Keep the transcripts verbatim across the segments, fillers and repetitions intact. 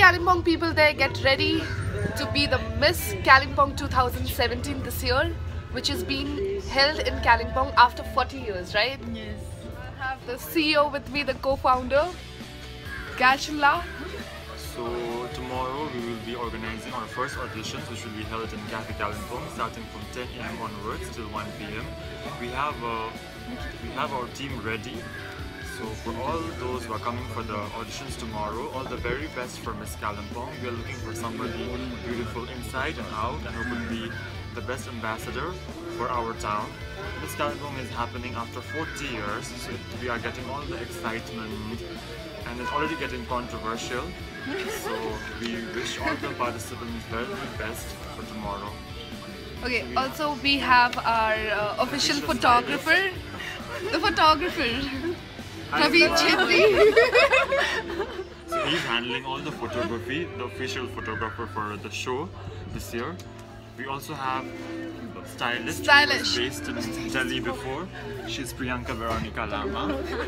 Kalimpong people there, get ready to be the Miss Kalimpong two thousand seventeen this year, which is being held in Kalimpong after forty years, right? Yes. I have the C E O with me, the co-founder, Gashula. So tomorrow we will be organizing our first auditions, which will be held in Cafe Kalimpong, starting from ten A M onwards till one P M We have uh, we have our team ready. So for all those who are coming for the auditions tomorrow, all the very best for Miss Kalimpong. We are looking for somebody beautiful inside and out, and who could be the best ambassador for our town. Miss Kalimpong is happening after forty years, so we are getting all the excitement, and it's already getting controversial. So we wish all the participants very best for tomorrow. Okay, also we have our uh, official photographer, the photographer, Naveen Chetri. So he's handling all the photography, the official photographer for the show this year. We also have a stylist, Stylish. who was based in Delhi before. She's Priyanka Veronica Lama.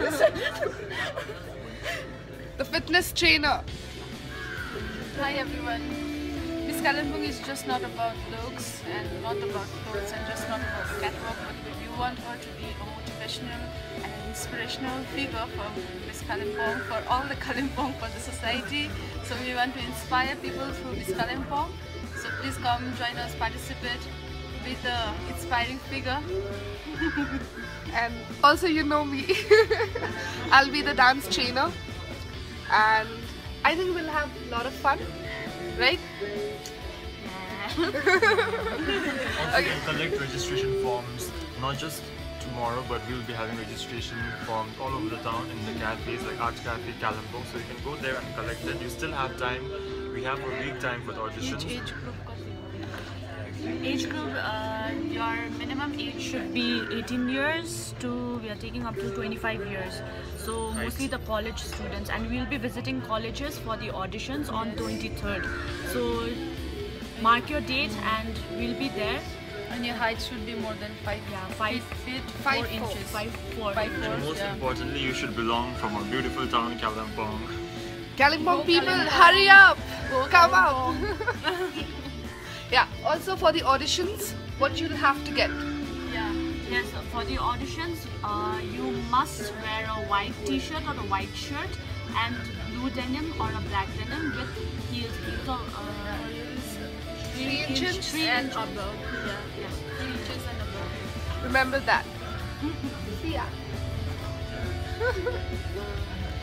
The fitness trainer. Hi everyone. Miss Kalimpong is just not about looks and not about clothes and just not about catwalk, but we want her to be a motivational and an inspirational figure for Miss Kalimpong, for all the Kalimpong, for the society. So we want to inspire people through Miss Kalimpong. So please come join us, participate, be the inspiring figure. And also, you know me, I'll be the dance trainer, and I think we'll have a lot of fun, right? Also, we can collect registration forms, not just tomorrow, but we'll be having registration forms all over the town in the cafes like Art Cafe, Kalimpong, so you can go there and collect it. You still have time. We have a week time for the auditions. Each age group. Age group, uh, your minimum age should be eighteen years to, we are taking up to twenty-five years. So Right. mostly the college students, and we'll be visiting colleges for the auditions on twenty-third. So mark your date and we'll be there. And your height should be more than five, Yeah, five feet, five four four. inches. Five, four. Five, four. And most Yeah. importantly, you should belong from our beautiful town, Kalimpong. Kalimpong Go people, Kalimpong. hurry up! Go Come Kalimpong. out! Yeah, also for the auditions, what you'll have to get. Yeah. Yes, for the auditions, uh, you must wear a white t-shirt or a white shirt and blue denim or a black denim with heels. Heels of, uh, Three inch- inches three and inch above. Yeah, yes. Three inches and above. Remember that. See ya.